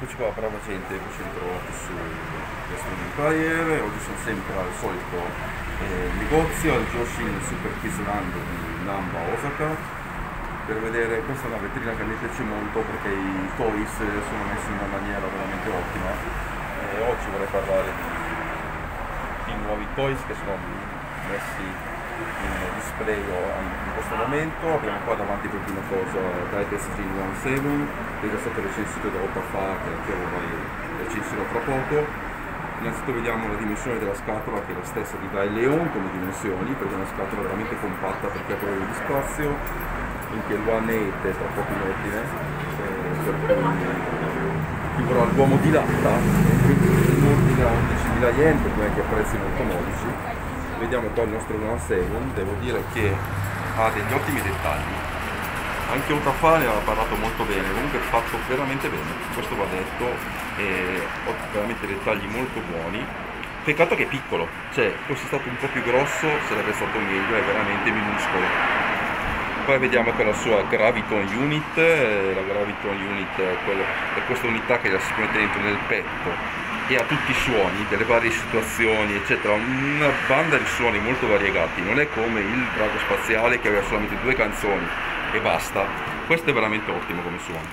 Eccoci qua, brava gente, mi sono trovato su Western Empire. Oggi sono sempre al solito negozio al Joshin Super Kidsland di Namba, Osaka, per vedere. Questa è una vetrina che mi piace molto perché i toys sono messi in una maniera veramente ottima, e oggi vorrei parlare di nuovi toys che sono messi in display in questo momento. Abbiamo qua davanti per prima cosa Daites G17, che è già stato recensito da Otafa, che anche io vorrei recensirò tra poco. Innanzitutto vediamo la dimensione della scatola, che è la stessa di Dai Leon come dimensioni, perché è una scatola veramente compatta perché ha problemi di spazio, anche il One 8 è tra poco in ordine, per cui chi vorrà l'uomo di latta in ordine a 11.000 yen, per cui anche a prezzi molto modici. Vediamo qua il nostro One 7, devo dire che ha degli ottimi dettagli. Anche Otafa ne aveva parlato molto bene, comunque è fatto veramente bene, questo va detto, ho veramente dettagli molto buoni. Peccato che è piccolo, cioè fosse stato un po' più grosso sarebbe stato meglio, è veramente minuscolo. Poi vediamo che la sua Graviton Unit, la Graviton Unit è questa unità che la si mette dentro nel petto e ha tutti i suoni delle varie situazioni eccetera, una banda di suoni molto variegati, non è come il drago spaziale che aveva solamente 2 canzoni e basta. Questo è veramente ottimo come suono.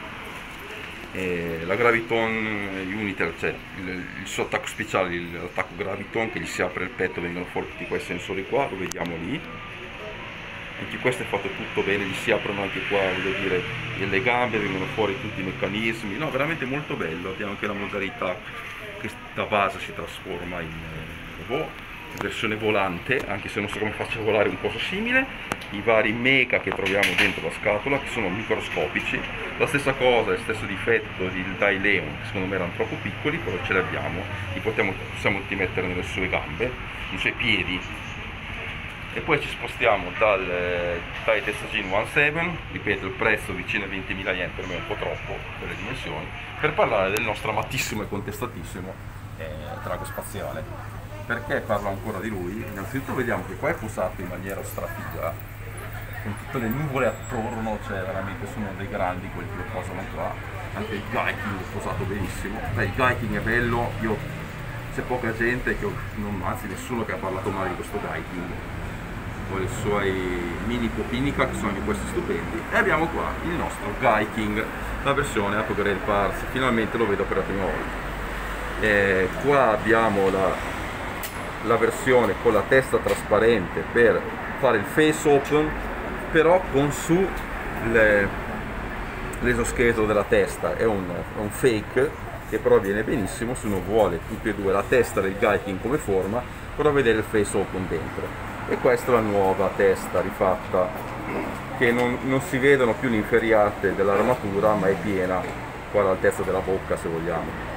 La Graviton Unit, cioè il suo attacco speciale, l'attacco Graviton, che gli si apre il petto, vengono fuori tutti quei sensori qua, lo vediamo lì. Anche questo è fatto tutto bene, gli si aprono anche qua, voglio dire, le gambe, vengono fuori tutti i meccanismi, no, veramente molto bello. Abbiamo anche la modalità che da base si trasforma in robot, versione volante, anche se non so come faccia volare, un coso simile. I vari mecha che troviamo dentro la scatola, che sono microscopici, la stessa cosa, il stesso difetto del Dai Leon, che secondo me erano troppo piccoli, però ce li abbiamo, li possiamo tutti mettere nelle sue gambe, nei suoi piedi. E poi ci spostiamo dal Daites G17, ripeto il prezzo vicino a 20.000 yen, per me è un po' troppo per le dimensioni, per parlare del nostro amatissimo e contestatissimo drago spaziale. Perché parlo ancora di lui? Innanzitutto vediamo che qua è posato in maniera strafiga, con tutte le nuvole attorno, cioè veramente sono dei grandi quelli che lo posano qua. Anche il Gaiking è posato benissimo. Il Gaiking è bello, c'è poca gente, anzi nessuno che ha parlato male di questo Gaiking, con i suoi mini Popinica, che sono anche questi stupendi. E abbiamo qua il nostro Gaiking, la versione Upgrade Parts, finalmente lo vedo per la prima volta. Qua abbiamo la versione con la testa trasparente per fare il face open, però con su l'esoscheletro della testa, è un fake che però viene benissimo se uno vuole tutti e due, la testa del Gaiking come forma, però vedere il face open dentro. E questa è la nuova testa rifatta, che non si vedono più le inferriate dell'armatura, ma è piena qua all'altezza della bocca, se vogliamo.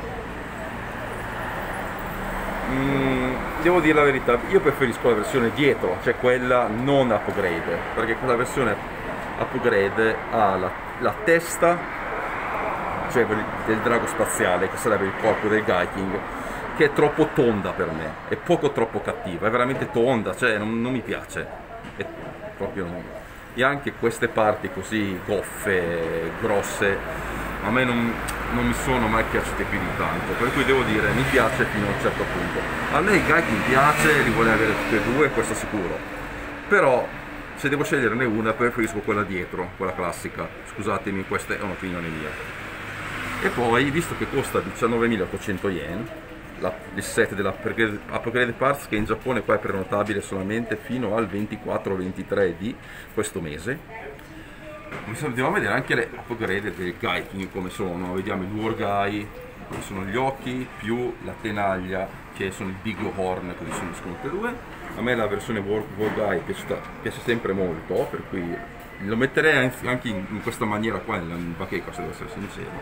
Devo dire la verità, io preferisco la versione dietro, cioè quella non upgrade, perché quella versione upgrade ha la testa, cioè del drago spaziale, che sarebbe il corpo del Gaiking, che è troppo tonda per me, è poco troppo cattiva, è veramente tonda, cioè non mi piace, è proprio non. E anche queste parti così goffe, grosse, a me non mi sono mai piaciute più di tanto, per cui devo dire, mi piace fino a un certo punto. A me il Gaiking piace, li vuole avere tutti e due, questo sicuro, però se devo sceglierne una preferisco quella dietro, quella classica, scusatemi, questa è un'opinione mia. E poi, visto che costa 19.800 yen, il set della Upgrade Parts, che in Giappone qua è prenotabile solamente fino al 24-23 di questo mese, andiamo a vedere anche le upgrade del Gaiking come sono. Vediamo il Wargai, che sono gli occhi, più la tenaglia, che sono il Big Horn, che sono tutte e due. A me la versione Wargai piace sempre molto, per cui lo metterei anche in questa maniera qua nel bacheca, se devo essere sincero.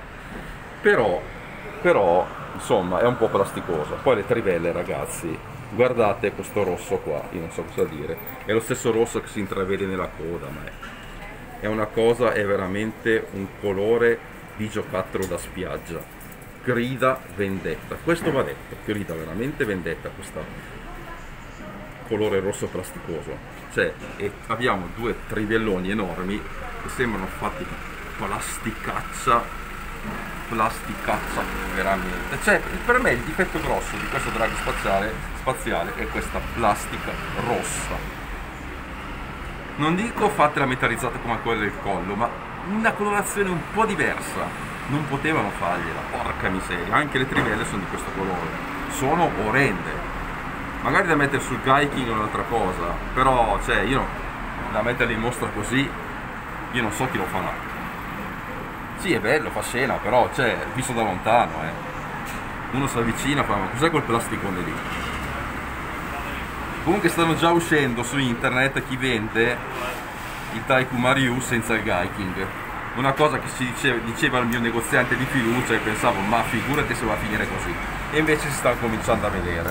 Però insomma è un po' plasticosa. Poi le trivelle, ragazzi, guardate questo rosso qua, io non so cosa dire, è lo stesso rosso che si intravede nella coda, ma è una cosa, è veramente un colore di giocattolo da spiaggia, grida vendetta, questo va detto, grida veramente vendetta questo colore rosso plasticoso, cioè abbiamo 2 trivelloni enormi che sembrano fatti di plasticaccia plasticazza veramente. Cioè, per me il difetto grosso di questo drago spaziale è questa plastica rossa. Non dico fatela metallizzata come quella del collo, ma una colorazione un po' diversa. Non potevano fargliela, porca miseria. Anche le trivelle sono di questo colore, sono orrende. Magari da mettere sul Gaiking è un'altra cosa, però cioè io da metterli in mostra così, io non so chi lo farà. Sì, è bello, fa scena, però cioè visto da lontano, uno si avvicina e fa: ma cos'è quel plasticone lì? Comunque stanno già uscendo su internet chi vende il Taiku Maryu senza il Gaiking. Una cosa che diceva il mio negoziante di fiducia, e pensavo: ma figurati se va a finire così. E invece si sta cominciando a vedere.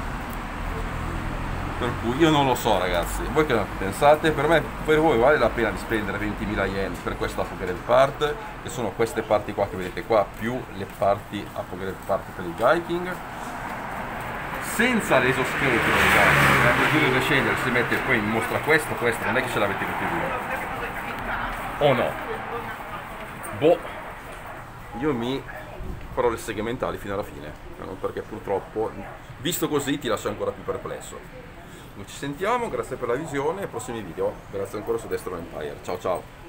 Per cui io non lo so, ragazzi. Voi che pensate? Per voi vale la pena di spendere 20.000 yen per questa upgrade part, che sono queste parti qua che vedete qua, più le parti upgrade part per il Gaiking? Senza l'esoscheletro, ragazzi, dovete scegliere se mette poi in mostra questo, non è che ce l'avete tutti e due. O no? Boh, io mi farò le segmentali fino alla fine, perché purtroppo, visto così, ti lascio ancora più perplesso. Noi ci sentiamo, grazie per la visione, ai prossimi video, grazie ancora su Destro Empire, ciao ciao!